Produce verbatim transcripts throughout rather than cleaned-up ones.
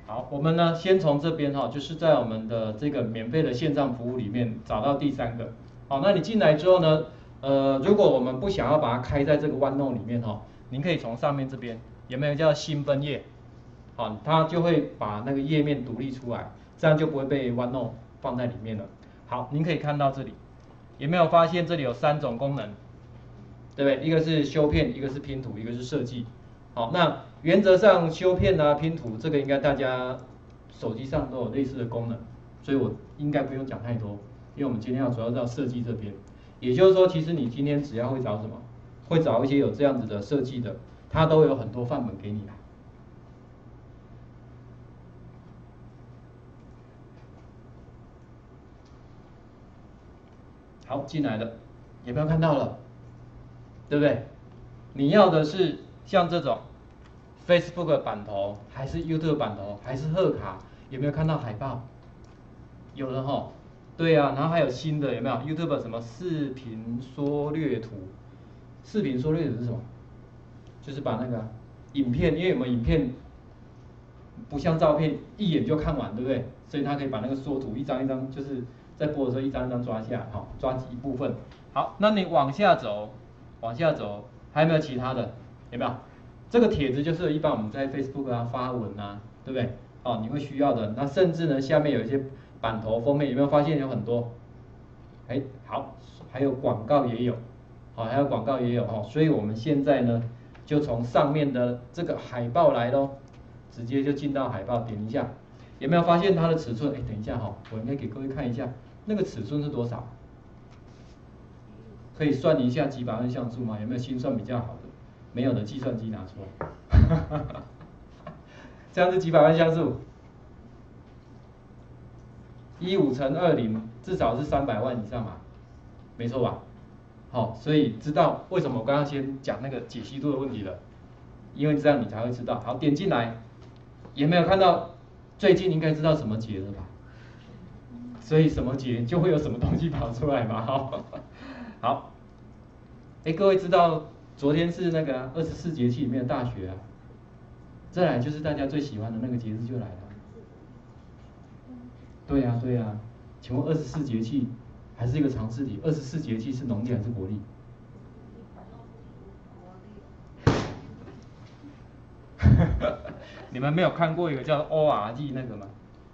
好，我们呢先从这边哈，就是在我们的这个免费的线上服务里面找到第三个。好，那你进来之后呢，呃，如果我们不想要把它开在这个 OneNote 里面哈，您可以从上面这边有没有叫新分页？好，它就会把那个页面独立出来，这样就不会被 OneNote 放在里面了。好，您可以看到这里，有没有发现这里有三种功能？对不对？一个是修片，一个是拼图，一个是设计。好，那原则上修片啊、拼图这个应该大家手机上都有类似的功能，所以我应该不用讲太多，因为我们今天要主要是要设计这边。也就是说，其实你今天只要会找什么，会找一些有这样子的设计的，它都有很多范本给你啦。好，进来了，有没有看到了？对不对？你要的是像这种 Facebook 版头，还是 YouTube 版头，还是贺卡？有没有看到海报？有了哈。对啊，然后还有新的有没有 ？YouTube 什么视频缩略图？视频缩略图是什么？就是把那个影片，因为我们影片不像照片一眼就看完，对不对？所以它可以把那个缩图一张一张，就是在播的时候一张一张抓下来，好，抓几部分。好，那你往下走，往下走，还有没有其他的？有没有？这个帖子就是一般我们在 Facebook 啊发文啊，对不对？哦，你会需要的。那甚至呢，下面有一些版头封面，有没有发现有很多？哎，好，还有广告也有，好，还有广告也有哦。所以我们现在呢，就从上面的这个海报来咯，直接就进到海报，点一下，有没有发现它的尺寸？哎，等一下哈、哦，我应该给各位看一下，那个尺寸是多少？可以算一下几百万像素吗？有没有心算比较好的？没有的，计算机拿出来。这样是几百万像素？一五乘二零，至少是三百万以上嘛，没错吧？好，所以知道为什么我刚刚先讲那个解析度的问题了，因为这样你才会知道。好，点进来，有没有看到？最近应该知道什么节了吧？所以什么节就会有什么东西跑出来嘛。好，好，哎，各位知道昨天是那个二十四节气里面的大雪啊，再来就是大家最喜欢的那个节日就来了。对呀、啊，对呀、啊，请问二十四节气还是一个常识题？二十四节气是农历还是国历？你们没有看过一个叫 O R G 那个吗？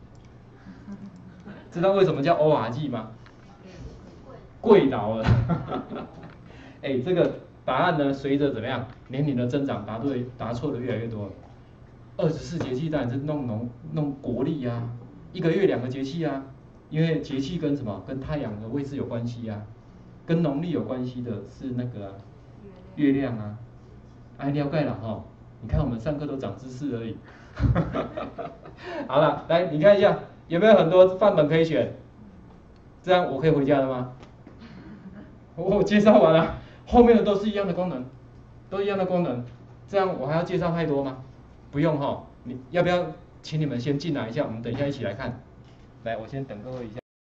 知道为什么叫 O R G 吗？贵倒了。哎，这个答案呢，随着怎么样年龄的增长，答对答错的越来越多了。二十四节气当然是弄农弄国历啊，一个月两个节气啊，因为节气跟什么跟太阳的位置有关系啊，跟农历有关系的是那个、啊、月亮啊。哎，了解了哈，你看我们上课都长知识而已。好了，来你看一下有没有很多范本可以选，这样我可以回家了吗？我介绍完了，后面的都是一样的功能，都一样的功能，这样我还要介绍太多吗？不用哈，你要不要请你们先进来一下，我们等一下一起来看。来，我先等各位一下。